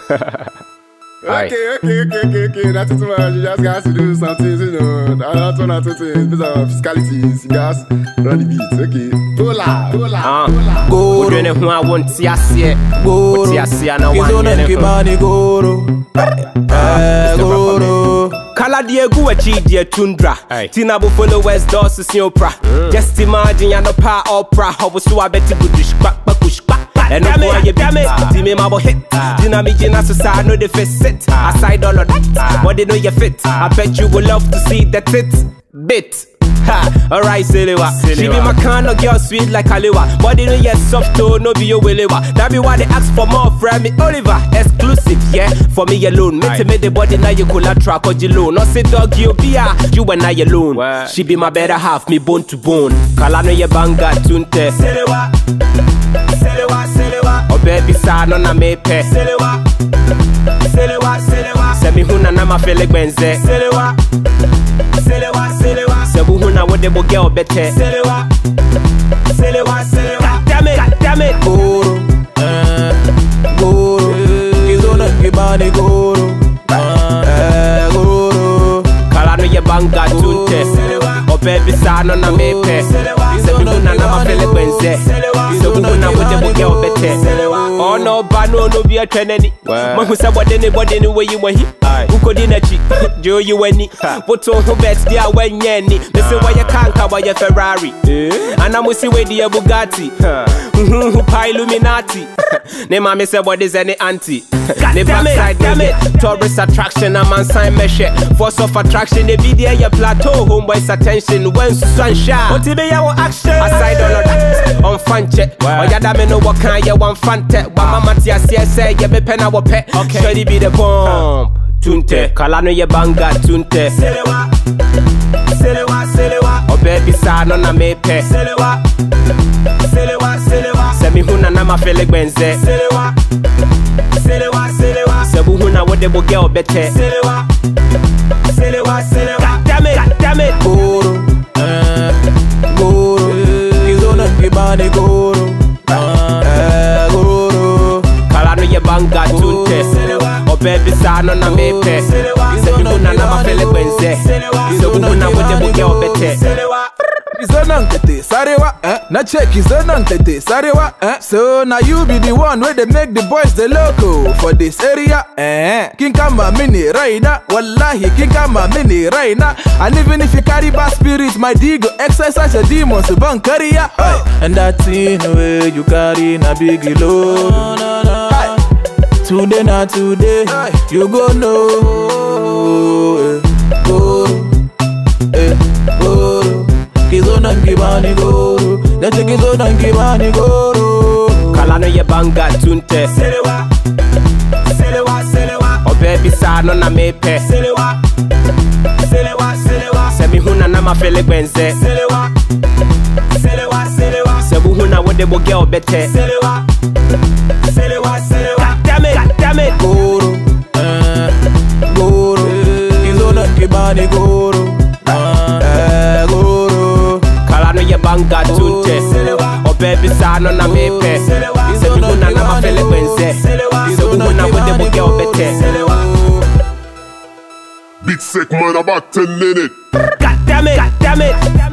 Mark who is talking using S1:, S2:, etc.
S1: Okay. That's too much. You just got to do something, you know. That's one or two things. These are physicalities. You guys run the beats. Okay. Go.
S2: Go. Doing it when I want to see it. Go. See I know one. Go. Kala Diego achieve tundra. Tina Buffalo West Doss is your pra. Just imagine you're no pa opera. How was so I bet you could push back. And no boy, you damn it. Timmy Mabo hit. Dynamic in a society, no the face sit. Aside all of that, but they know you fit. I bet you will love to see that it bit. Ha, alright, Selewa. She be my kind of girl, sweet like Haywaya. But they know you're soft tone, no be your Selewa. That be why they ask for more from me, Oliver. Exclusive, yeah, for me alone. Make the body now you cool a track or you loan. Not say dog you be you and I alone. She be my better half, me bone to bone. Kalano ye banga tunte. Selewa. Oh baby, sad on a mepe. Selewa. Semi huna na ma fele benze. Selewa. Sebu huna wode bo girl bete. Selewa. Damn it. Goro. Kizona kibani goro. Goro. Kalano ye banga tunte. Oh baby, sad on a mepe. Sebu huna na ma fele benze. Sebu huna wode bo girl bete. Oh no, bano no be a trenny. Man who said what anybody way you were here. Who could in a cheek? Joe you any? What all who bets there when yenny? They say why you can't cover your Ferrari. And I'm see where the Bugatti. Who pie Illuminati? Name my say what is any auntie? The backside, damn it. Tourist attraction, a man sign measure. Force of attraction, the video your plateau, homeboys attention when sunshine. What be your action? Aside all of that, on fan check. Or ya damn know what kind you want fan tech. Mama Tia say you be pen our pet. Should be the bomb. Tunte, Kalano ye banga tunte. Selewa. Oh baby, sad on a mepe. Selewa. Semi huna na ma fele benze. Selewa. Sebu huna wode bo girl bete. Selewa. Damn it. Goro. Kizona kibani goro. Banga tunte. Oh baby, sad on a mepe. Sebu huna na ma fele benze. Sebu huna wode bo girl bete.
S3: Izonankete, Sarewa, na check Izonankete, Sarewa, so now you be the one where they make the boys the loco for this area, King Kama mini raina, wallahi King Kama mini raina, and even if you carry bad spirit, my digo exercise your demons, ban career, and that thing where you carry na big load, today not today, you go know, Kizona kibani goro, that kizona kibani goro.
S2: Kalano ye banga tunte. Selewa. Oh baby, sad on a mepe. Selewa. Semi huna na ma fele benze. Selewa. Sebu huna wode bo girl bete. Selewa. Damn it.
S3: Goro. Kizona kibani goro.
S2: Banga tunte. Oh baby, sad on a mepe. Sebu huna na ma fele benze. Sebu huna wode bo girl bete.
S1: Big sick man about 10 minutes.
S2: God damn it.